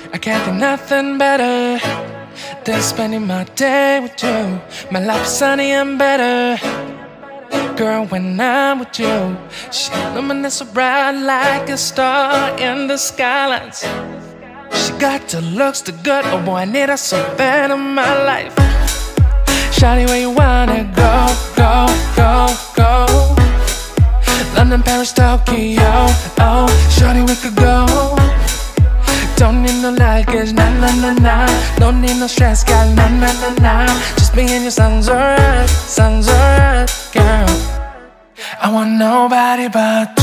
I can't think nothing better than spending my day with you. My life is sunny and better, girl, when I'm with you. She illuminates so bright like a star in the skylines. She got the looks, the good, oh boy, I need her so bad in my life. Shawty, where you wanna go, go, go, go? London, Paris, Tokyo, oh, shawty, we could go. Don't need no luggage, nah, nah, nah, nah. Don't need no stress, girl, nah, nah, nah, nah. Just me and your sun's alright, girl. I want nobody but